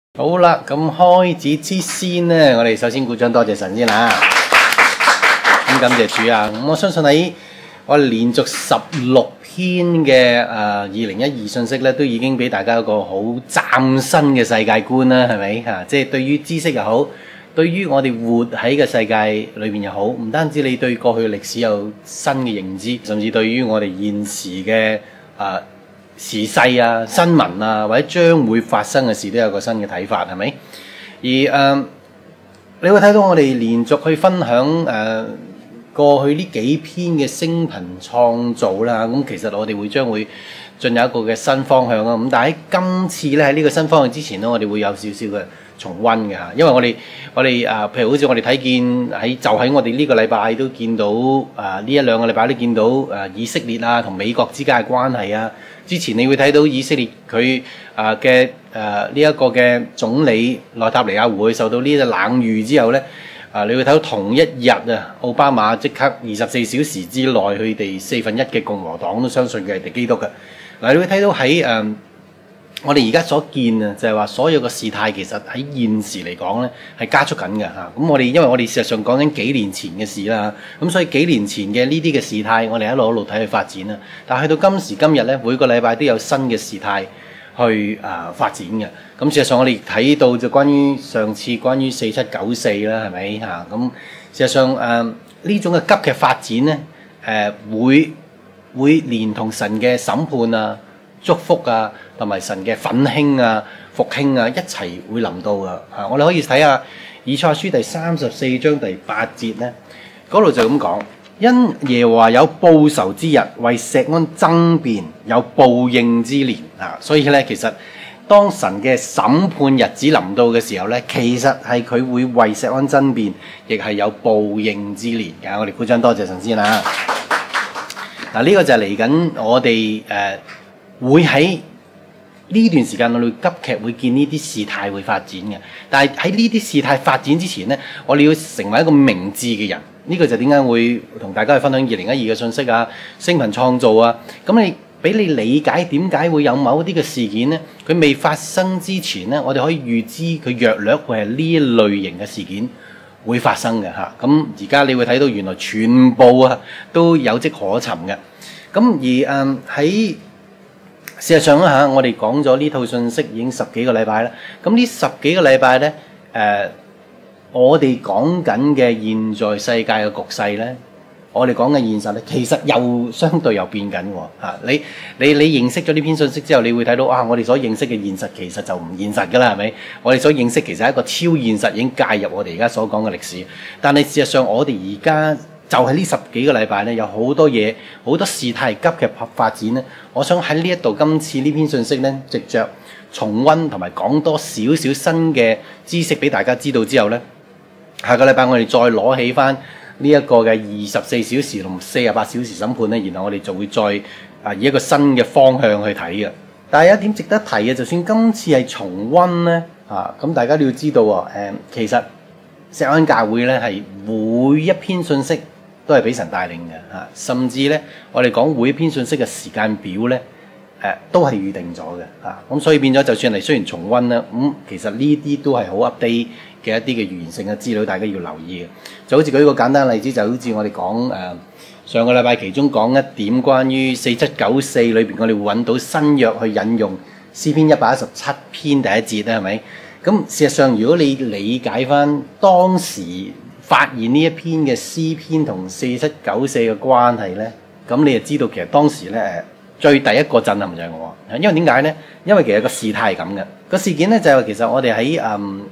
好啦，咁開始之先呢，我哋首先鼓掌多謝神先啦。咁感謝主啊！咁我相信喺我哋連續16篇嘅2012信息咧，都已經俾大家一個好嶄新嘅世界觀啦，係咪嚇？即係對於知識又好，對於我哋活喺嘅世界裏面又好，唔單止你對過去嘅歷史有新嘅認知，甚至對於我哋現時嘅時勢啊、新聞啊，或者將會發生嘅事都有個新嘅睇法，係咪？而你會睇到我哋連續去分享過去呢幾篇嘅星頻創造啦，咁其實我哋將會進入一個嘅新方向啊。咁但係喺今次咧，喺呢個新方向之前咧，我哋會有少少嘅重溫嘅嚇，因為我哋譬如好似我哋睇見喺我哋呢個禮拜都見到呢一兩個禮拜都見到以色列啊同美國之間嘅關係啊。之前你會睇到以色列佢嘅呢一個嘅總理內塔尼亞胡會受到呢隻冷遇之後咧，你會睇到同一日啊，奧巴馬即刻24小時之內，佢哋1/4嘅共和黨都相信佢係敵基督嘅。嗱，你會睇到喺我哋而家所見啊，就係話所有嘅事態其實喺現時嚟講咧係加速緊嘅嚇。咁因為我哋事實上講緊幾年前嘅事啦，咁所以幾年前嘅呢啲嘅事態，我哋一路睇佢發展啦。但係去到今時今日咧，每個禮拜都有新嘅事態去發展嘅。咁事實上我哋睇到就關於上次關於4794啦，係咪嚇？咁事實上呢種嘅急劇發展咧，會連同神嘅審判啊、祝福啊，同埋神嘅奮興啊、復興啊，一齊會臨到噶嚇。我哋可以睇下以賽亞書第34章第8節咧，嗰度就咁講：因耶和華有報仇之日，為錫安爭辯，有報應之年啊！所以咧，其實當神嘅審判日子臨到嘅時候咧，其實係佢會為錫安爭辯，亦係有報應之年㗎。我哋鼓掌多謝神先啦。嗱，呢個就係嚟緊我哋會喺呢段時間，我哋急劇會見呢啲事態會發展嘅。但係喺呢啲事態發展之前呢，我哋要成為一個明智嘅人。呢個就點解會同大家去分享2012嘅信息啊、星頻創造啊。咁俾你理解點解會有某啲嘅事件呢？佢未發生之前呢，我哋可以預知佢約略會係呢一類型嘅事件會發生嘅嚇。咁而家你會睇到原來全部都有跡可尋嘅。咁而喺事實上啦嚇，我哋講咗呢套信息已經10幾個禮拜啦。咁呢10幾個禮拜咧，我哋講緊嘅現在世界嘅局勢咧，我哋講嘅現實咧，其實又相對又變緊喎嚇。你認識咗呢篇信息之後，你會睇到我哋所認識嘅現實其實就唔現實㗎啦，係咪？我哋所認識其實係一個超現實已經介入我哋而家所講嘅歷史。但係事實上，我哋而家就係呢10幾個禮拜咧，有好多嘢，好多事態急劇發展咧。我想喺呢一度，今次呢篇信息咧，藉着重溫同埋講多少少新嘅知識俾大家知道之後咧，下個禮拜我哋再攞起翻呢一個嘅24小時同48小時審判咧，然後我哋就會再以一個新嘅方向去睇嘅。但係有一點值得提嘅，就算今次係重溫咧咁大家都要知道其實錫安教會咧係每一篇信息都係俾神帶領嘅嚇，甚至咧我哋講每一篇信息嘅時間表咧都係預定咗嘅嚇，咁所以變咗就算係雖然重溫啦，其實呢啲都係好 update 嘅一啲嘅預言性嘅資料，大家要留意嘅。就好似舉一個簡單例子，就好似我哋講上個禮拜其中講一點關於4794裏邊，我哋會揾到新約去引用詩篇117篇第一節啦，係咪？咁事實上，如果你理解翻當時發現呢一篇嘅詩篇同4794嘅關係咧，咁你就知道其實當時咧最第一個震撼就係我，因為點解咧？因為其實個事態係咁嘅，個事件咧就係其實我哋喺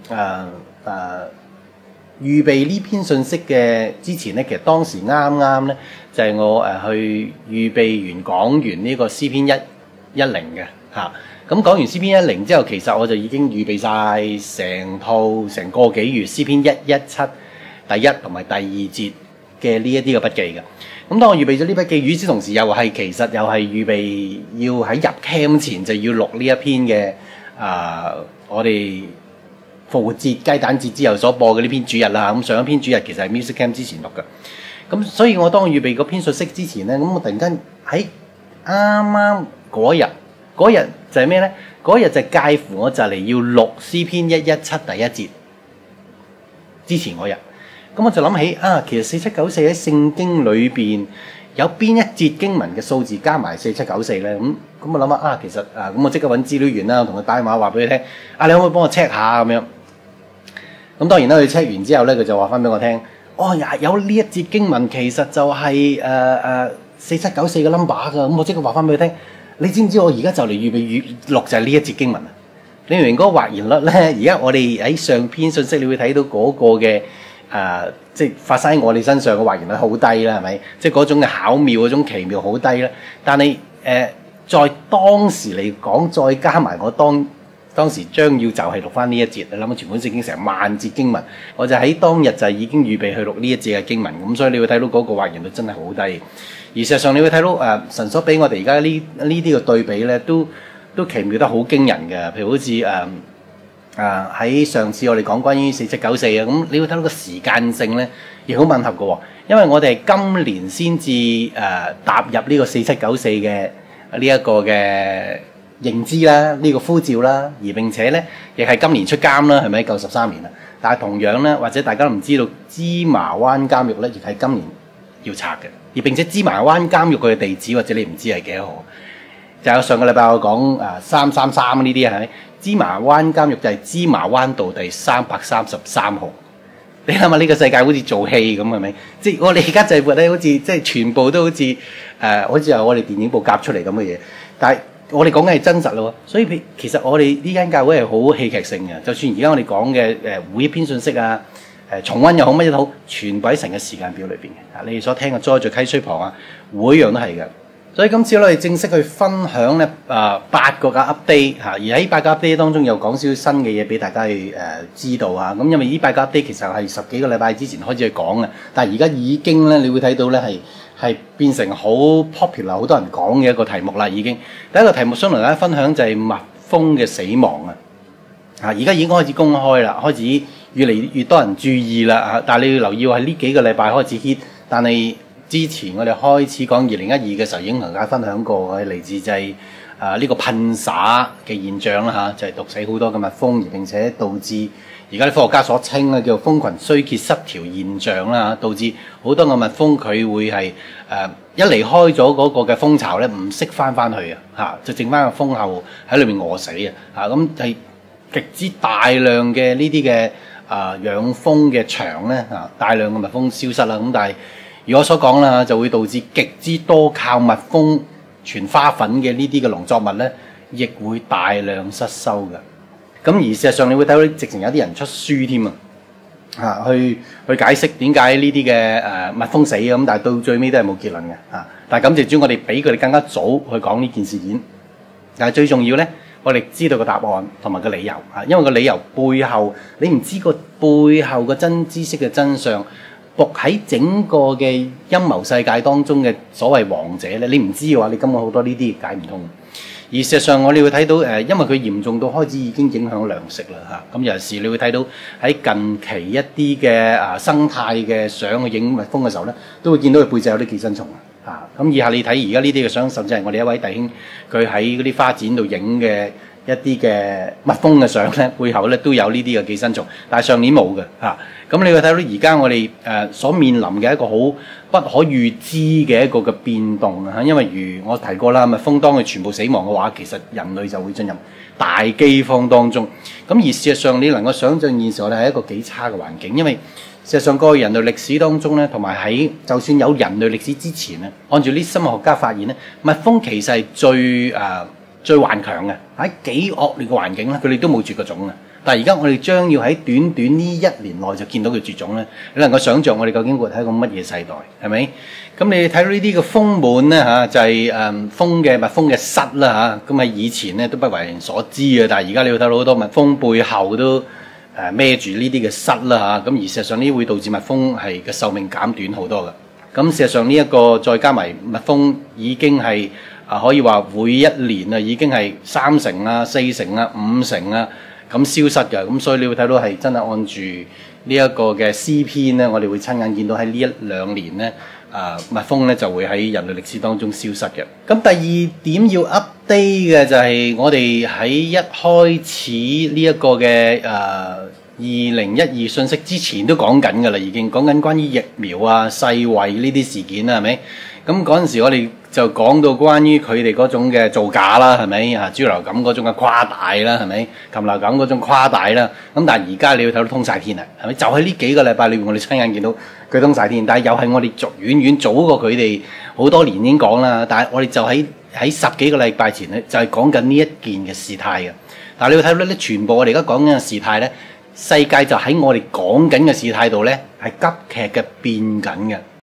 預備呢篇信息嘅之前咧，其實當時啱啱咧就係我去預備完講完呢個詩篇110嘅嚇。咁講完詩篇110之後，其實我就已經預備晒成個幾月詩篇117第一同埋第二節嘅呢一啲嘅筆記嘅。咁當我預備咗呢筆記，與此同時其實又係預備要喺入 camp 前就要錄呢一篇嘅我哋復活節雞蛋節之後所播嘅呢篇主日啦。咁上一篇主日其實係 music camp 之前錄嘅。咁所以我當我預備嗰篇信息之前咧，咁我突然間喺啱啱嗰日就係咩咧？ 嗰日就介乎我就嚟要錄詩篇117第1節之前嗰日，咁我就諗起其實4794喺聖經裏邊有邊一節經文嘅數字加埋4794咧？咁我諗其實咁我即刻揾資料員啦，同佢打電話話俾佢聽，你可唔可以幫我 check 下咁樣？咁當然啦，佢 check 完之後咧，佢就話翻俾我聽，有呢一節經文其實就係4794嘅 number 㗎。咁我即刻話翻俾佢聽，你知唔知我而家就嚟預備錄就係呢一節經文啊？你明唔明嗰個或然率咧？而家我哋喺上篇信息，你會睇到嗰個嘅即係發生喺我哋身上嘅或然率好低啦，係咪？即係嗰種嘅巧妙、嗰種奇妙好低啦。但係在當時嚟講，再加埋我當時將要就係錄翻呢一節，你諗下全本聖經成萬節經文，我就喺當日就已經預備去錄呢一節嘅經文，咁所以你會睇到嗰個或然率真係好低。而事實上你會睇到神所俾我哋而家呢啲嘅對比咧，都奇妙得好驚人嘅。譬如好似喺上次我哋講關於4794咁你會睇到個時間性咧，亦好吻合嘅喎。因為我哋係今年先至踏入呢個4794嘅呢一個嘅認知啦，呢個呼召啦，而並且咧亦係今年出監啦，係咪夠13年啦？但係同樣咧，或者大家都唔知道芝麻灣監獄咧，亦係今年要拆嘅，而並且芝麻灣監獄佢嘅地址或者你唔知係幾多號？就有上個禮拜我講333呢啲係咪？芝麻灣監獄就係芝麻灣道第333號。你諗下呢個世界好似做戲咁係咪？即係我哋而家製作咧，好似即係全部都好似好似係我哋電影部夾出嚟咁嘅嘢，但係我哋講嘅係真實咯。所以其實我哋呢間教會係好戲劇性嘅。就算而家我哋講嘅每一篇信息重溫又好乜嘢都好，全部喺神嘅時間表裏邊嘅。你哋所聽嘅栽在溪水旁每一樣都係嘅。所以今次我哋正式去分享咧8個嘅 update 而喺8個 update 當中又講少少新嘅嘢俾大家去知道咁因為呢8個 update 其實係10幾個禮拜之前開始去講嘅，但係而家已經咧，你會睇到咧係變成好 popular， 好多人講嘅一個題目啦。已經第一個題目想同大家分享就係蜜蜂嘅死亡而家已經開始公開啦，開始越嚟越多人注意啦但係你要留意係呢幾個禮拜開始 hit， 但係之前我哋開始講2012嘅時候已經同大家分享過，嚟自就係呢個噴灑嘅現象啦就係毒死好多嘅蜜蜂，而並且導致而家啲科學家所稱叫做蜂群衰竭失調現象啦導致好多嘅蜜蜂佢會係一離開咗嗰個嘅蜂巢咧，唔識翻去就剩翻個蜂后喺裏面餓死咁係極之大量嘅呢啲嘅養蜂嘅場咧大量嘅蜜蜂消失啦。咁但係如我所講啦，就會導致極之多靠蜜蜂傳花粉嘅呢啲嘅農作物咧，亦會大量失收嘅。咁而事實上，你會睇到直情有啲人出書添去解釋點解呢啲嘅蜜蜂死咁，但係到最尾都係冇結論嘅但係感謝主，我哋比佢哋更加早去講呢件事件。但係最重要咧，我哋知道個答案同埋個理由因為個理由背後，你唔知個背後個真知識嘅真相。伏喺整個嘅陰謀世界當中嘅所謂王者咧，你唔知嘅話，你根本好多呢啲解唔通。而事實上，我哋會睇到因為佢嚴重到開始已經影響糧食啦咁有時你會睇到喺近期一啲嘅生態嘅相去影蜜蜂嘅時候咧，都會見到佢背脊有啲寄生蟲咁以下你睇而家呢啲嘅相，甚至係我哋一位弟兄佢喺嗰啲花展度影嘅一啲嘅蜜蜂嘅相咧，背後咧都有呢啲嘅寄生蟲，但係上年冇嘅咁你會睇到而家我哋所面臨嘅一個好不可預知嘅一個嘅變動因為如我提過啦，蜜蜂當佢全部死亡嘅話，其實人類就會進入大饑荒當中。咁而事實上你能夠想象現時我哋係一個幾差嘅環境，因為事實上過去人類歷史當中咧，同埋喺就算有人類歷史之前咧，按照啲生物學家發現咧，蜜蜂其實係最頑強嘅，喺幾惡劣嘅環境咧，佢哋都冇絕過種嘅。但係而家我哋將要喺短短呢1年內就見到佢絕種咧，你能夠想像我哋究竟活喺一個乜嘢世代，係咪？咁你睇到呢啲嘅蜂滿咧就係蜜蜂嘅室啦咁以前咧都不為人所知嘅，但係而家你會睇到好多蜜蜂背後都孭住呢啲嘅室啦咁而事實上呢會導致蜜蜂係嘅壽命減短好多嘅。咁事實上呢一個再加埋蜜蜂已經係可以話每一年已經係3成4成5成咁消失嘅。咁所以你會睇到係真係按住呢一個嘅詩篇咧，我哋會親眼見到喺呢1-2年咧蜜蜂咧就會喺人類歷史當中消失嘅。咁第二點要 update 嘅就係我哋喺一開始呢一個嘅2012信息之前都講緊㗎啦，已經講緊關於疫苗啊、世衛呢啲事件啦，係咪？咁嗰陣時我哋就講到關於佢哋嗰種嘅造假啦，係咪啊？豬流感嗰種嘅誇大啦，係咪？禽流感嗰種誇大啦。咁但係而家你要睇到通晒天啦，係咪？就喺呢幾個禮拜裏面，我哋親眼見到佢通晒天，但係又係我哋遠早過佢哋好多年已經講啦。但係我哋就喺10幾個禮拜前咧，就係講緊呢一件嘅事態嘅。但係你要睇到咧，全部我哋而家講緊嘅事態咧，世界就喺我哋講緊嘅事態度咧，係急劇嘅變緊嘅。